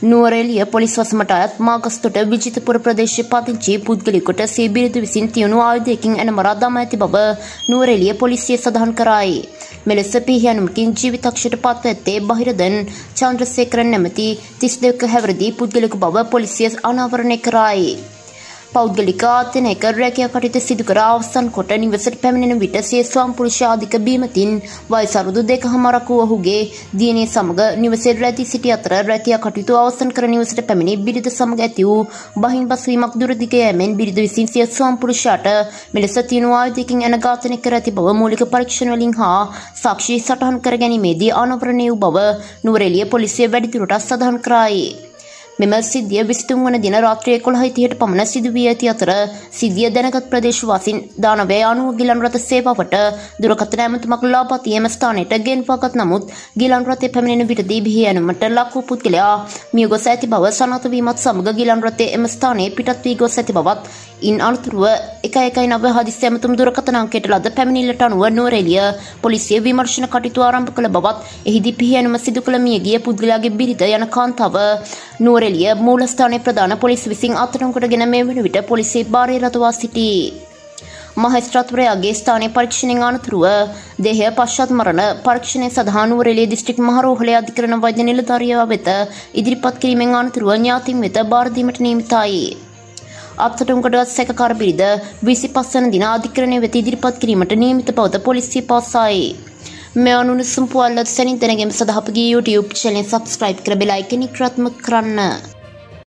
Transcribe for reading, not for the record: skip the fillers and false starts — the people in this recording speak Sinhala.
නුවරඑළිය පොලිස් වසමට අයත් මාගස්තොට විජිතපුර ප්‍රදේශයේ පදිංචි පුද්ගලයෙකුට සිය බිරිඳ විසින් තියුණු ආයුධයකින් එන මරා දමා ඇති බව නුවරඑළිය පොලිසිය සඳහන් කරයි. මෙලෙස පිහියනුමකින් ජීවිතක්ෂයට පත්ව ඇත්තේ බහිරදන් චන්ද්‍රසේකරන් නැමැති 32 හැවිරිදි පුද්ගලයෙකු බව පොලිසිය අනාවරණය කරයි. පෞද්ගලික ආයතනයක රැකියා කටයුතු සිදු කර අවසන් කොට නිවසට පැමිණෙන විට සිය ස්වයංපුරුෂාධික බීමතින් වයස අවුරුදු 2කමාරක් වූ ඔහුගේ දියණිය සමග නිවසේ රැඳී සිටි අතර රැකියා කටයුතු අවසන් කර නිවසට පැමිණි බිරිඳ සමග ඇති වූ බහින් බස්වීමක් දුරදිග යෑමෙන් බිරිඳ විසින් සිය ස්වයංපුරුෂයාට මෙලෙස තියුණු ආයුධයකින් එන ඝාතනය කර ඇති බව මූලික පරීක්ෂණ වලින් හා සාක්ෂි සටහන් කර ගැනීමේදී අනාවරණය වූ බව නුවරඑළිය පොලිසිය වැඩිදුරටත් සඳහන් කරයි. මෙම සිද්ධිය 23 වන දින රාත්‍රී 11:30ට පමණ සිදු වී ඇති අතර සිද්ධිය දැනගත් ප්‍රදේශවාසීන් 1990 ගිලන් රථ සේවාවට දුරකථන ඇමතුමක් ලබා තියම ස්ථානයට ගෙන්වාගත් නමුත් ගිලන් රථයේ පැමිණෙන විටදී බිහියනුමට ලක් වූ පුද්ගලයා මිය ගොස් ඇති බව සනාථ වීමත් සමග ගිලන් රථයේ එම ස්ථානයේ පිටත් වී ගොස් ඇති බවත් ඉන් අනතුරුව 119 හදිසි ඇමතුම් දුරකථන අංකයට ලද පැමිණිල්ලට අනුව නුවරඑළිය පොලිසිය විමර්ශන කටයුතු ආරම්භ කළ බවත් එහිදී පිහියනුම සිදු කළ මියගිය පුද්ගලයාගේ බිරිඳ යන කාන්තාව නුවරඑළිය මූලස්ථානයේ ප්‍රධාන පොලිස් විසින් අත්අඩංගුවටගෙන මේ වන විට පොලිසිය භාරයේ රඳවා සිටී. මහේස්ත්‍රාත්වරයාගේ ස්ථානයේ පරීක්ෂණයෙන් අනතුරුව දේහය පශ්චාත් මරණ පරීක්ෂණය සඳහා නුවරඑළිය දිස්ත්‍රික් මහරෝහලේ අධිකරණ වෛද්‍ය නිලධාරියා වෙත ඉදිරිපත් කිරීමෙන් අනතුරුව ඥාතීන් වෙත භාර දීමට නියමිතයි. අත්අඩංගුවට සැකකාර බිරිඳ 25 වන දින අධිකරණය වෙත ඉදිරිපත් කිරීමට නියමිත බවද පොලිසිය පවසයි. මේ අනුණුසුම් පුවත්පත් සැනින් දැනගැනීම සඳහා අපගේ YouTube channel subscribe කර බෙල් අයිකන් එක ක්‍රියාත්මක කරන්න.